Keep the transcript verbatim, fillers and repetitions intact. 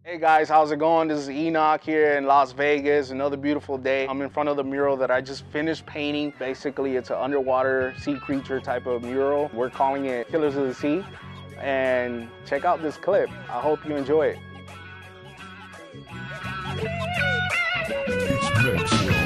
Hey guys, how's it going? This is Enok here in Las Vegas. Another beautiful day. I'm in front of the mural that I just finished painting. Basically, it's an underwater sea creature type of mural. We're calling it Killers of the Sea. And check out this clip. I hope you enjoy it. It's